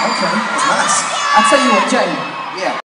Okay. That was nice. I tell you what, Jay. Yeah.